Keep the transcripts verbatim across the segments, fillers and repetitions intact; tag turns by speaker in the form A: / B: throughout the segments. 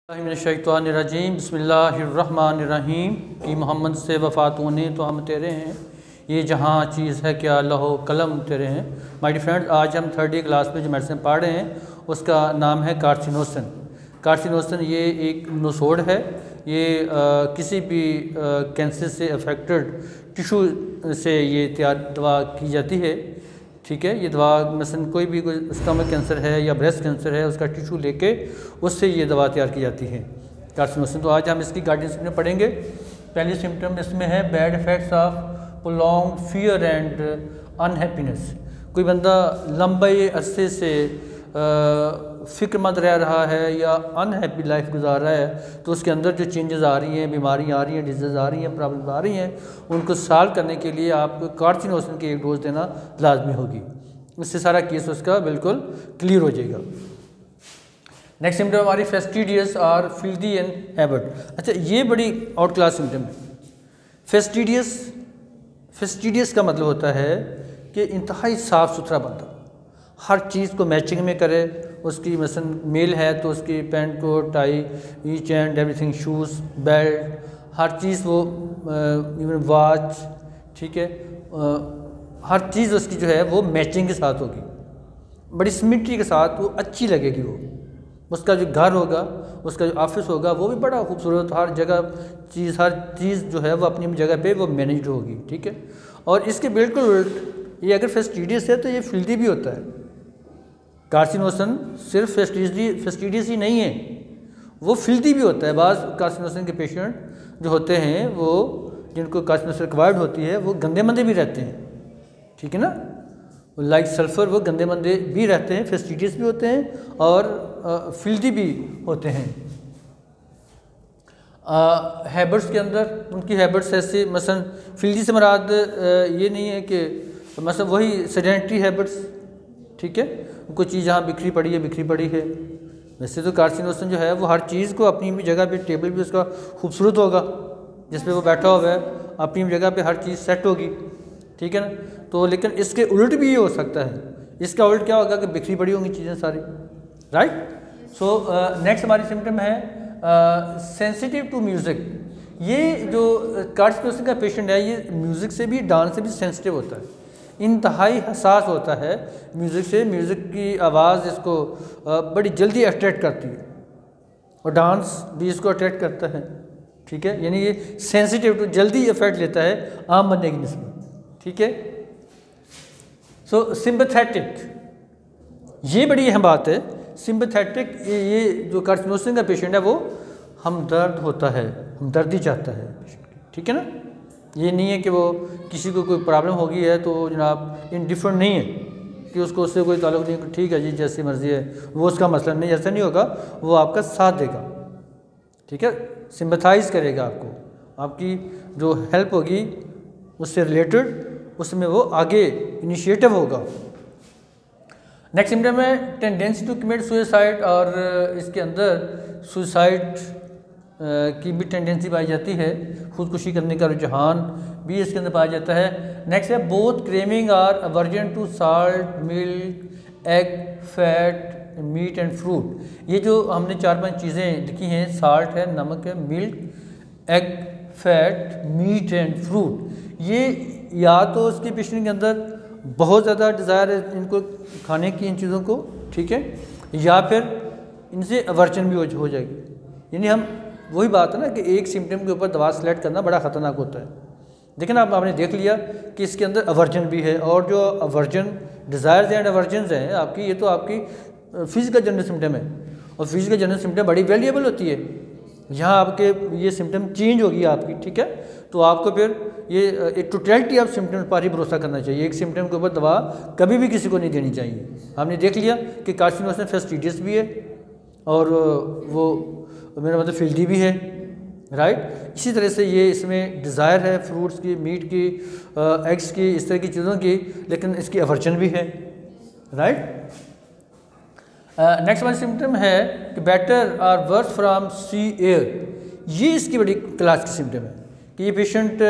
A: शैतानिर्रजीम बिस्मिल्लाहिर्रहमानिर्रहीम कि मोहम्मद से वफ़ात होने तो हम तेरे हैं, ये जहाँ चीज़ है क्या लहो कलम तेरे हैं। माय डियर फ्रेंड्स, आज हम थर्ड ईयर क्लास में जो मेडिसिन पढ़ रहे हैं उसका नाम है कार्सिनोसिन। कार्सिनोसिन ये एक नोसोड है, ये आ, किसी भी कैंसर से अफेक्टेड टिशू से ये तैयार दवा की जाती है। ठीक है, ये दवा मसलन कोई भी कोई स्टमक कैंसर है या ब्रेस्ट कैंसर है, उसका टिशू लेके उससे ये दवा तैयार की जाती है कार्सिनोसिन। तो आज हम इसकी गाइडेंस में पढ़ेंगे। पहली सिम्टम इसमें है bad effects of prolonged fear and unhappiness. कोई बंदा लंबे अरसे से फ़िक्रमंद रह रहा है या अनहैप्पी लाइफ गुजार रहा है, तो उसके अंदर जो चेंजेस आ रही हैं, बीमारियाँ आ रही हैं, डिजीज़ आ रही हैं, प्रॉब्लम आ रही हैं, उनको सॉल्व करने के लिए आपको कार्सिनोसिन की एक डोज देना लाजमी होगी। इससे सारा केस उसका बिल्कुल क्लियर हो जाएगा। नेक्स्ट सिम्टम हमारी फेस्टिडियस और फिल्दी एंड हैबिट। अच्छा, ये बड़ी आउट क्लास सिम्टम है। फेस्टिडियस फेस्टिडियस का मतलब होता है कि इंतहाई साफ़ सुथरा बंदा, हर चीज़ को मैचिंग में करे। उसकी मसलन मेल है तो उसकी pant coat tie each and everything, shoes belt, हर चीज़ वो इवन वॉच, ठीक है, आ, हर चीज़ उसकी जो है वो मैचिंग के साथ होगी, बड़ी सिमेट्री के साथ वो अच्छी लगेगी। वो उसका जो घर होगा, उसका जो ऑफिस होगा, वो भी बड़ा खूबसूरत, हर जगह चीज़ हर चीज़ जो है वो अपनी जगह पे वो मैनेज्ड होगी। ठीक है, और इसके बिल्कुल उल्ट ये अगर फेस्टिडियस है तो ये फिल्दी भी होता है। कार्सिनोसिन सिर्फ फेस्टिडियस फेस्टिडियस ही नहीं है, वो फिल्दी भी होता है। बाज़ कार्सिनोसिन के पेशेंट जो होते हैं, वो जिनको कार्सिनोसिन रिक्वायर्ड होती है, वो गंदे मंदे भी रहते हैं। ठीक है ना, लाइक सल्फ़र, वो गंदे मंदे भी रहते हैं, फेस्टिडियस भी होते हैं और फिल्दी भी होते हैं। हैबिट्स के अंदर उनकी हैबिट्स ऐसे, मसलन फिल्दी से मुराद ये नहीं है कि मसलन वही सेडेंटरी हैबिट्स, ठीक है, कोई चीज़ जहाँ बिखरी पड़ी है बिखरी पड़ी है। वैसे तो कार्सिनोसिन जो है वो हर चीज़ को अपनी भी जगह पे, टेबल भी उसका खूबसूरत होगा जिस पे वो बैठा हुआ है, अपनी जगह पे हर चीज़ सेट होगी। ठीक है ना, तो लेकिन इसके उल्ट भी ये हो सकता है। इसका उल्ट क्या होगा कि बिखरी पड़ी होंगी चीज़ें सारी। राइट। सो नेक्स्ट हमारी सिम्टम है सेंसिटिव टू म्यूज़िक। ये जो कार्सिनोसिन का पेशेंट है, ये म्यूज़िक से भी, डांस से भी सेंसिटिव होता है, इंतहाई हसास होता है म्यूज़िक से। म्यूज़िक की आवाज़ इसको बड़ी जल्दी अट्रैक्ट करती है और डांस भी इसको अट्रैक्ट करता है। ठीक है, यानी ये सेंसिटिव टू, जल्दी इफेक्ट लेता है आम बनने की निस्बत। ठीक है। सो सिंपैथेटिक, ये बड़ी अहम बात है। सिंपैथेटिक, ये, ये जो कार्सिनोसिन का पेशेंट है वो हमदर्द होता है, हमदर्दी चाहता है। ठीक है ना, ये नहीं है कि वो किसी को कोई प्रॉब्लम हो गई है तो जनाब इनडिफरेंट नहीं है कि उसको उससे कोई ताल्लुक नहीं, ठीक है जी जैसी मर्ज़ी है, वो उसका मसला नहीं, ऐसा नहीं होगा। वो आपका साथ देगा, ठीक है, सिंपैथाइज़ करेगा आपको, आपकी जो हेल्प होगी उससे रिलेटेड, उसमें वो आगे इनिशिएटिव होगा। नेक्स्ट सिम्टम है टेंडेंसी टू कमिट सुसाइड, और इसके अंदर सुसाइड की भी टेंडेंसी पाई जाती है, खुदकुशी करने का रुझान भी इसके अंदर पाया जाता है। नेक्स्ट है both craving or aversion to salt, milk, egg, fat, meat and fruit. ये जो हमने चार पांच चीज़ें लिखी हैं, साल्ट है, नमक है, milk, egg, fat, meat and fruit, ये या तो उसके पेशेंट के अंदर बहुत ज़्यादा डिज़ायर है इनको खाने की, इन चीज़ों को, ठीक है, या फिर इनसे अवर्जन भी हो, हो जाएगी। यानी हम वही बात है ना कि एक सिम्टम के ऊपर दवा सेलेक्ट करना बड़ा ख़तरनाक होता है। देखिए ना, आप आपने देख लिया कि इसके अंदर अवर्जन भी है, और जो अवर्जन, डिज़ायर्स एंड अवर्जन्स हैं आपकी, ये तो आपकी फिजिकल जनरल सिम्टम है, और फिजिकल जनरल सिम्टम बड़ी वैल्यूएबल होती है। यहाँ आपके ये सिम्टम चेंज होगी आपकी, ठीक है, तो आपको फिर ये एक टोटलिटी ऑफ सिम्टम्स पर ही भरोसा करना चाहिए। एक सिम्टम के ऊपर दवा कभी भी किसी को नहीं देनी चाहिए। हमने देख लिया कि कार्सिनोसिन फेस्टिडियस भी है और वो मेरा मतलब फिल्दी भी है। राइट। इसी तरह से ये इसमें डिज़ायर है फ्रूट्स की, मीट की, एग्स की, इस तरह की चीज़ों की, लेकिन इसकी अवर्जन भी है। राइट। नेक्स्ट वाली सिम्टम है कि बेटर और वर्स फ्राम सी एयर। ये इसकी बड़ी क्लास की सिम्टम है कि ये पेशेंट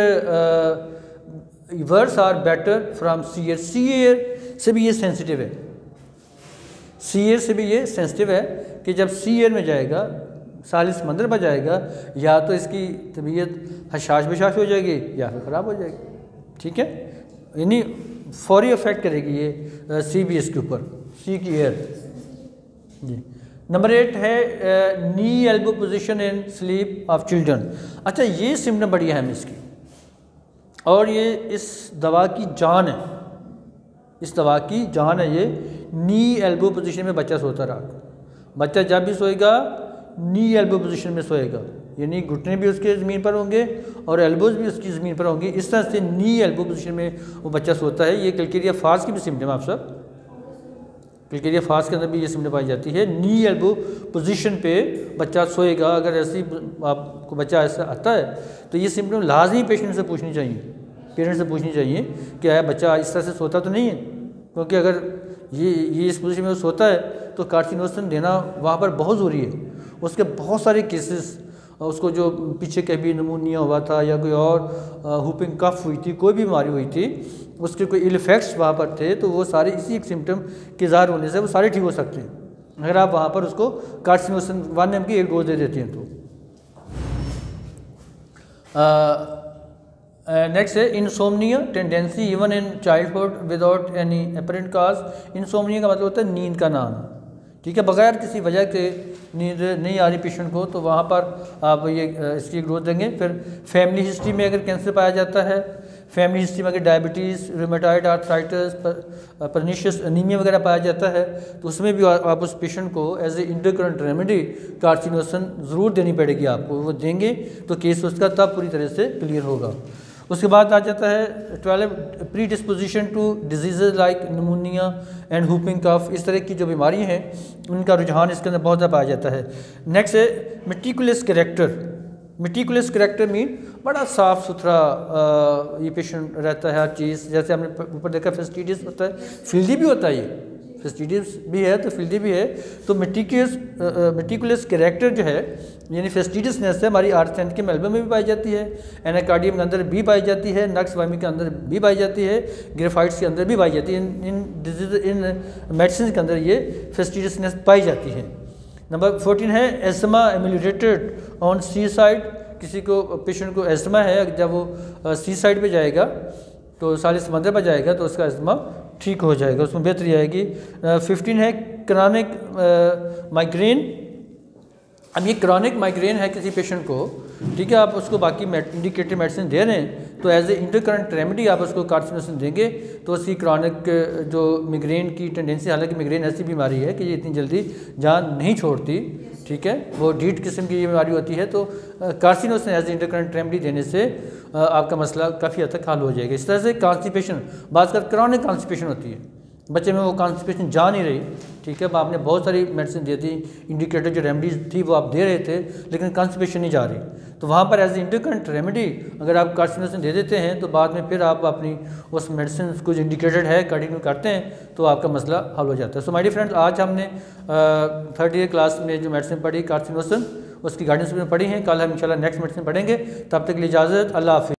A: वर्स और better from sea air. Sea air से भी ये सेंसिटिव है, सी एयर से भी ये सेंसिटिव है कि जब सी एयर में जाएगा साहिल समंदर पर जाएगा, या तो इसकी तबीयत हशाश बशाश हो जाएगी या फिर ख़राब हो जाएगी। ठीक है, यानी फौरी इफेक्ट करेगी ये सी बी एस के ऊपर, सी की एयर जी। नंबर एट है knee elbow position in sleep of children. अच्छा, ये सिम्टम बड़ी अहम है इसकी, और ये इस दवा की जान है, इस दवा की जान है ये। नी एल्बो पोजीशन में बच्चा सोता रहा, बच्चा जब भी सोएगा नी एल्बो पोजीशन में सोएगा, यानी घुटने भी उसके ज़मीन पर होंगे और एल्बोज भी उसकी ज़मीन पर होंगी। इस तरह से नी एल्बो पोजीशन में वो बच्चा सोता है। ये क्लकेरिया फास की भी सिम्टम आप सब, क्लकेरिया फास के अंदर भी ये सिम्टम पाई जाती है। नी एल्बो पोजीशन पे बच्चा सोएगा। अगर ऐसी आपको बच्चा ऐसा आता है तो ये सिम्टम लाजमी पेशेंट से पूछनी चाहिए, पेरेंट्स से पूछनी चाहिए कि आया बच्चा इस तरह से सोता तो नहीं है, क्योंकि अगर ये ये इस पोजीशन में वो सोता है तो कार्सिनोसिन देना वहाँ पर बहुत ज़रूरी है। उसके बहुत सारे केसेस, उसको जो पीछे कभी नमूनिया हुआ था या कोई और हुपिंग कफ हुई थी, कोई भी बीमारी हुई थी, उसके कोई इल इफेक्ट्स वहाँ पर थे, तो वो सारे इसी एक सिम्टम के ज़ाहिर होने से वो सारे ठीक हो सकते हैं अगर आप वहाँ पर उसको कार्सिनोसिन वन एम की एक डोज दे देते हैं तो। नेक्स्ट है insomnia tendency even in childhood without any apparent cause. Insomnia का मतलब होता है नींद का ना आना। ठीक है, बगैर किसी वजह के नींद नहीं आ रही पेशेंट को, तो वहाँ पर आप ये इसकी डोज देंगे। फिर फैमिली हिस्ट्री में अगर कैंसर पाया जाता है, फैमिली हिस्ट्री में अगर diabetes, rheumatoid arthritis, pernicious anaemia वगैरह पाया जाता है, तो उसमें भी आप उस पेशेंट को as a endocrine remedy carcinosin ज़रूर देनी पड़ेगी आपको। वो देंगे तो केस उसका तब पूरी तरह से क्लियर होगा। उसके बाद आ जाता है twelve predisposition to disease like pneumonia and whooping cough. इस तरह की जो बीमारी हैं उनका रुझान इसके अंदर बहुत ज़्यादा पाया जाता है। नेक्स्ट है meticulous character. Meticulous character mean बड़ा साफ़ सुथरा ये पेशेंट रहता है हर चीज़। जैसे हमने ऊपर देखा फेस्टिडियस होता है, फिल्दी भी होता है, ये फेस्टिडियस भी है तो फिल्दी भी है। तो मेटिकुलस मेटिकुलस कैरेक्टर जो है यानी फेस्टिडियसनेस है हमारी आर्थेंट के मेल्बम में भी पाई जाती है, एनाकार्डियम के अंदर भी पाई जाती है, नक्स वाइमी के अंदर भी पाई जाती है, ग्रेफाइट्स के अंदर भी पाई जाती है। इन इन डिजीज इन मेडिसिन के अंदर ये फेस्टिडियसनेस पाई जाती है। नंबर फोर्टीन है asthma ameliorated on sea side. किसी को पेशेंट को एस्मा है, जब वो सी साइड पे जाएगा तो साले समंदर पर जाएगा तो उसका एस्मा ठीक हो जाएगा, उसमें बेहतरी आएगी। फिफ्टीन है क्रॉनिक माइग्रेन। अब ये क्रॉनिक माइग्रेन है किसी पेशेंट को, ठीक है, आप उसको बाकी इंडिकेटेड मेडिसिन दे रहे हैं तो एज ए इंडोक्राइन रेमेडी आप उसको कार्सिनोसिन देंगे तो उसकी क्रॉनिक जो मिग्रेन की टेंडेंसी, हालांकि मिग्रेन ऐसी बीमारी है कि ये इतनी जल्दी जान नहीं छोड़ती, ठीक है, वो डीट किस्म की ये बीमारी होती है। तो carcinosin as a endocrine remedy देने से आपका मसला काफ़ी हद तक हल हो जाएगा। इस तरह से कॉन्स्टिपेशन, बात कर क्रॉनिक कॉन्स्टिपेशन होती है, बच्चे में वो कॉन्स्टिपेशन जा नहीं रही, ठीक है, आपने बहुत सारी मेडिसिन दी थी, इंडिकेटेड जो रेमेडीज थी वो आप दे रहे थे, लेकिन कॉन्स्टिपेशन नहीं जा रही, तो वहाँ पर एज ए इंडोक्राइन रेमेडी अगर आप कार्सिनोसिन दे देते हैं तो बाद में फिर आप अपनी उस मेडिसिन को जो इंडिकेटेड है कंटिन्यू करते हैं तो आपका मसला हल हो जाता है। सो माय डियर फ्रेंड्स, आज हमने थर्ड ईयर क्लास में जो मेडिसिन पढ़ी कार्सिनोसिन, उसकी गाइडेंस में पढ़ी हैं। कल हम इंशाल्लाह नेक्स्ट मेडिसिन पढ़ेंगे। तब तक के लिए इजाज़त, अल्लाह हाफ़िज़।